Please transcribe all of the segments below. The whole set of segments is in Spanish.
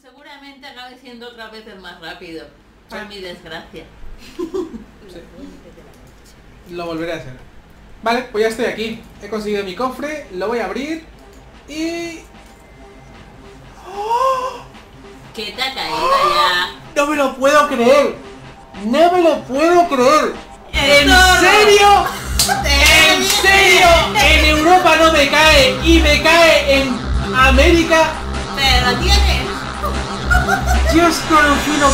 Seguramente acabe siendo otra vez el más rápido, para mi desgracia. Sí. Lo volveré a hacer. Vale, pues ya estoy aquí. He conseguido mi cofre, lo voy a abrir y... ¡Oh! ¿Qué te ha caído ya? ¡No me lo puedo creer! ¡No me lo puedo creer! ¿En ¡Zorro! serio? ¿En serio? En Europa no me cae y me cae en América. ¡Pero lo tienes! Dios conocido.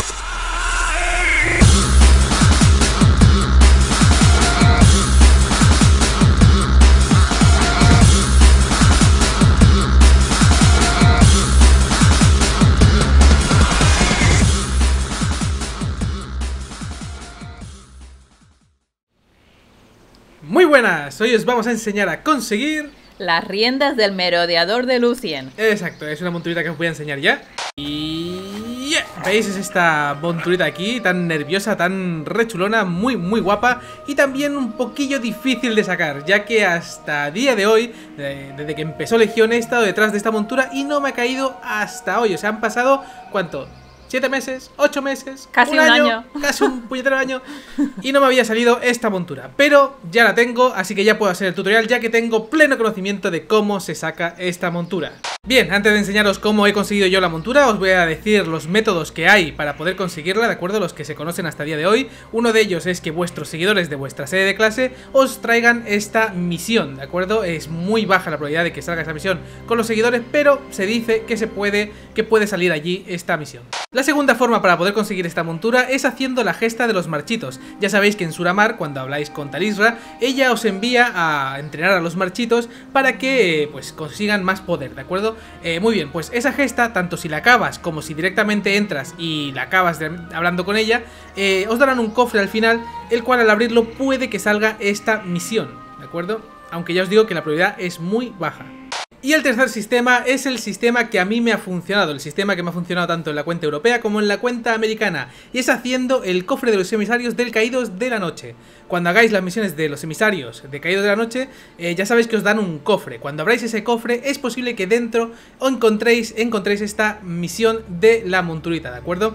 Muy buenas, hoy os vamos a enseñar a conseguir las riendas del merodeador de Lucien. Exacto, es una monturita que os voy a enseñar ya. Y... ¿veis? Es esta monturita aquí, tan nerviosa, tan rechulona, muy guapa. Y también un poquillo difícil de sacar, ya que hasta día de hoy, desde que empezó Legión, he estado detrás de esta montura y no me ha caído hasta hoy. O sea, han pasado, ¿cuánto? 7 meses, 8 meses, casi un año, casi un puñetero año, y no me había salido esta montura, pero ya la tengo, así que ya puedo hacer el tutorial, ya que tengo pleno conocimiento de cómo se saca esta montura. Bien, antes de enseñaros cómo he conseguido yo la montura, os voy a decir los métodos que hay para poder conseguirla, ¿de acuerdo? Los que se conocen hasta el día de hoy. Uno de ellos es que vuestros seguidores de vuestra sede de clase os traigan esta misión, ¿de acuerdo? Es muy baja la probabilidad de que salga esa misión con los seguidores, pero se dice que puede salir allí esta misión. La segunda forma para poder conseguir esta montura es haciendo la gesta de los marchitos. Ya sabéis que en Suramar, cuando habláis con Talisra, ella os envía a entrenar a los marchitos para que pues consigan más poder, ¿de acuerdo? Muy bien, pues esa gesta, tanto si la acabas como si directamente entras y la acabas hablando con ella, os darán un cofre al final, el cual al abrirlo puede que salga esta misión, ¿de acuerdo? Aunque ya os digo que la probabilidad es muy baja. Y el tercer sistema es el sistema que a mí me ha funcionado, el sistema que me ha funcionado tanto en la cuenta europea como en la cuenta americana, y es haciendo el cofre de los emisarios del Caídos de la Noche. Cuando hagáis las misiones de los emisarios de Caídos de la Noche, ya sabéis que os dan un cofre. Cuando abráis ese cofre es posible que dentro encontréis esta misión de la monturita, ¿de acuerdo?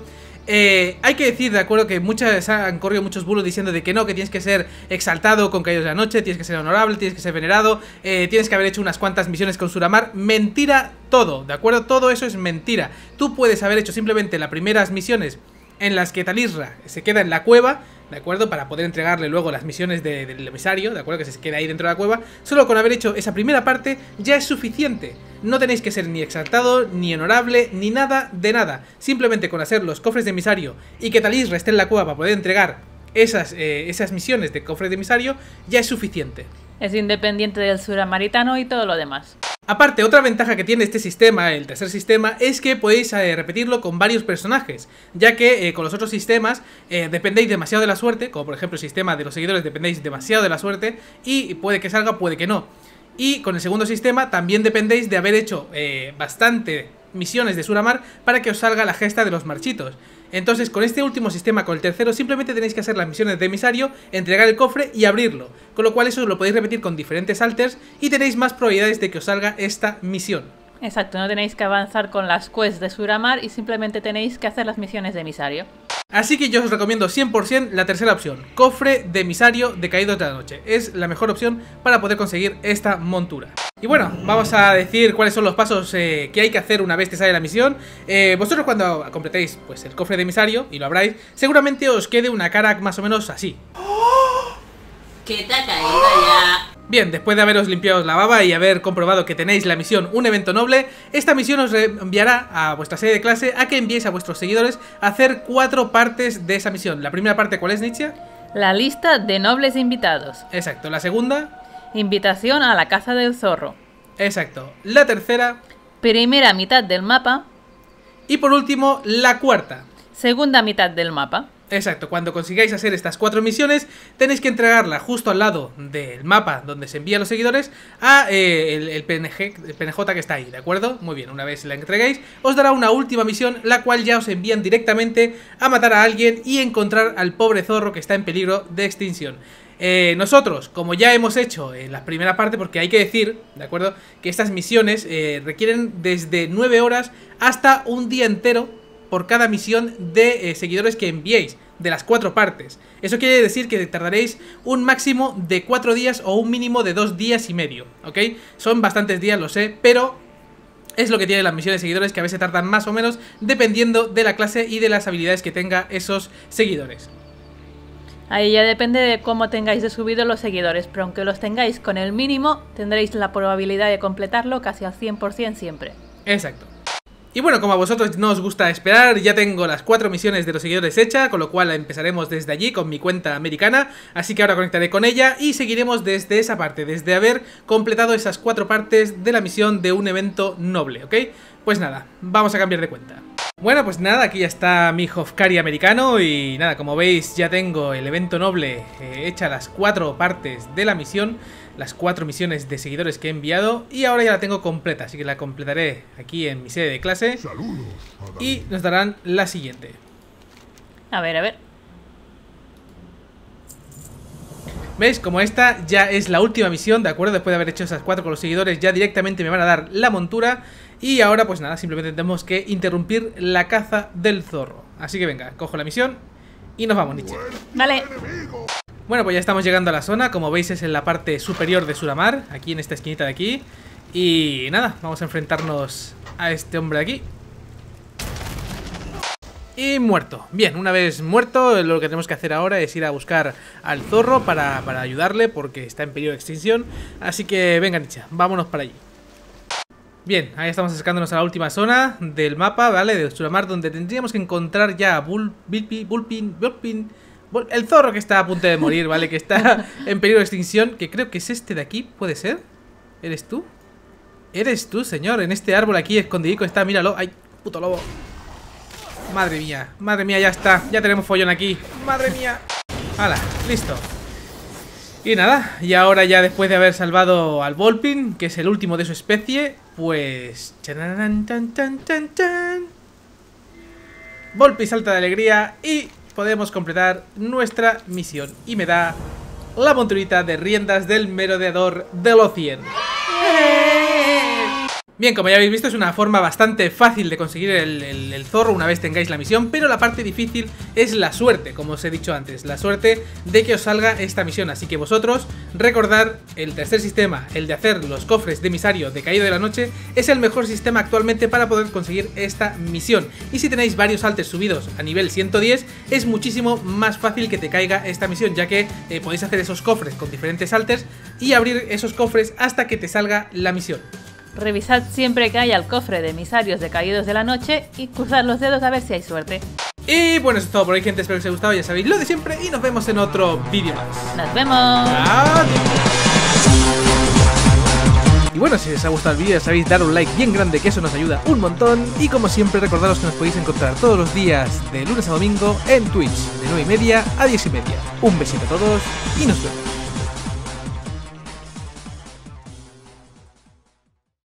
Hay que decir, de acuerdo, que han corrido muchos bulos diciendo de que no, que tienes que ser exaltado con Caídos de la Noche, tienes que ser honorable, tienes que ser venerado, tienes que haber hecho unas cuantas misiones con Suramar. Mentira todo, ¿de acuerdo? Todo eso es mentira. Tú puedes haber hecho simplemente las primeras misiones en las que Talisra se queda en la cueva, ¿de acuerdo? Para poder entregarle luego las misiones del emisario, ¿de acuerdo? Que se queda ahí dentro de la cueva. Solo con haber hecho esa primera parte ya es suficiente. No tenéis que ser ni exaltado, ni honorable, ni nada de nada. Simplemente con hacer los cofres de emisario y que Talisra esté en la cueva para poder entregar esas misiones de cofres de emisario, ya es suficiente. Es independiente del suramaritano y todo lo demás. Aparte, otra ventaja que tiene este sistema, el tercer sistema, es que podéis repetirlo con varios personajes, ya que con los otros sistemas dependéis demasiado de la suerte, como por ejemplo el sistema de los seguidores dependéis demasiado de la suerte, y puede que salga, puede que no. Y con el segundo sistema también dependéis de haber hecho bastante misiones de Suramar para que os salga la gesta de los marchitos. Entonces, con este último sistema, con el tercero, simplemente tenéis que hacer las misiones de emisario, entregar el cofre y abrirlo. Con lo cual eso lo podéis repetir con diferentes alters y tenéis más probabilidades de que os salga esta misión. Exacto, no tenéis que avanzar con las quests de Suramar y simplemente tenéis que hacer las misiones de emisario. Así que yo os recomiendo 100% la tercera opción, cofre de emisario de Caídos de la Noche. Es la mejor opción para poder conseguir esta montura. Y bueno, vamos a decir cuáles son los pasos que hay que hacer una vez que sale la misión. Vosotros cuando completéis pues, el cofre de emisario y lo abráis, seguramente os quede una cara más o menos así. ¿Qué te ha caído ya? Bien, después de haberos limpiado la baba y haber comprobado que tenéis la misión Un Evento Noble, esta misión os enviará a vuestra sede de clase a que enviéis a vuestros seguidores a hacer 4 partes de esa misión. La primera parte, ¿cuál es, Nietzsche? La lista de nobles invitados. Exacto. La segunda... invitación a la caza del zorro. Exacto. La tercera... primera mitad del mapa. Y por último, la cuarta. Segunda mitad del mapa. Exacto, cuando consigáis hacer estas 4 misiones tenéis que entregarla justo al lado del mapa donde se envían los seguidores a el PNJ que está ahí, ¿de acuerdo? Muy bien, una vez la entreguéis os dará una última misión, la cual ya os envían directamente a matar a alguien y encontrar al pobre zorro que está en peligro de extinción. Nosotros, como ya hemos hecho en la primera parte, porque hay que decir, ¿de acuerdo?, que estas misiones requieren desde 9 horas hasta un día entero por cada misión de seguidores que enviéis, de las 4 partes. Eso quiere decir que tardaréis un máximo de 4 días o un mínimo de 2 días y medio, ¿ok? Son bastantes días, lo sé, pero es lo que tienen las misiones de seguidores, que a veces tardan más o menos dependiendo de la clase y de las habilidades que tenga esos seguidores. Ahí ya depende de cómo tengáis de subido los seguidores, pero aunque los tengáis con el mínimo, tendréis la probabilidad de completarlo casi al 100% siempre. Exacto. Y bueno, como a vosotros no os gusta esperar, ya tengo las 4 misiones de los seguidores hechas, con lo cual empezaremos desde allí con mi cuenta americana, así que ahora conectaré con ella y seguiremos desde esa parte, desde haber completado esas 4 partes de la misión de un evento noble, ¿ok? Pues nada, vamos a cambiar de cuenta. Bueno, pues nada, aquí ya está mi Hofkari americano y nada, como veis ya tengo el evento noble hecha las 4 partes de la misión, las 4 misiones de seguidores que he enviado y ahora ya la tengo completa, así que la completaré aquí en mi sede de clase y nos darán la siguiente. A ver. ¿Veis? Como esta ya es la última misión, ¿de acuerdo? Después de haber hecho esas 4 con los seguidores ya directamente me van a dar la montura. Y ahora pues nada, simplemente tenemos que interrumpir la caza del zorro. Así que venga, cojo la misión y nos vamos, Nietzsche. Vale. Bueno, pues ya estamos llegando a la zona. Como veis es en la parte superior de Suramar, aquí en esta esquinita de aquí. Y nada, vamos a enfrentarnos a este hombre de aquí. Y muerto. Bien, una vez muerto, lo que tenemos que hacer ahora es ir a buscar al zorro para ayudarle, porque está en peligro de extinción. Así que venga, Nietzsche, vámonos para allí. Bien, ahí estamos acercándonos a la última zona del mapa, ¿vale? De Suramar, donde tendríamos que encontrar ya a el zorro que está a punto de morir, ¿vale? Que está en peligro de extinción, que creo que es este de aquí, ¿puede ser? ¿Eres tú? Eres tú, señor, en este árbol aquí escondidico está, míralo. ¡Ay, puto lobo! Madre mía, ya está, ya tenemos follón aquí. Madre mía. ¡Hala! Listo. Y nada, y ahora ya después de haber salvado al Volpin, que es el último de su especie, pues... Volpi salta de alegría y podemos completar nuestra misión. Y me da la monturita de riendas del merodeador de Lothian. Bien, como ya habéis visto, es una forma bastante fácil de conseguir el zorro una vez tengáis la misión, pero la parte difícil es la suerte, como os he dicho antes, la suerte de que os salga esta misión. Así que vosotros, recordad, el tercer sistema, el de hacer los cofres de emisario de Caído de la Noche, es el mejor sistema actualmente para poder conseguir esta misión. Y si tenéis varios alters subidos a nivel 110, es muchísimo más fácil que te caiga esta misión, ya que podéis hacer esos cofres con diferentes alters y abrir esos cofres hasta que te salga la misión. Revisad siempre que haya el cofre de emisarios de Caídos de la Noche y cruzad los dedos a ver si hay suerte. Y bueno, eso es todo por hoy, gente. Espero que os haya gustado, ya sabéis lo de siempre, y nos vemos en otro vídeo más. ¡Nos vemos! ¡Adiós! Y bueno, si os ha gustado el vídeo, ya sabéis, dar un like bien grande, que eso nos ayuda un montón. Y como siempre, recordaros que nos podéis encontrar todos los días de lunes a domingo en Twitch, de 9:30 a 10:30. Un besito a todos y nos vemos.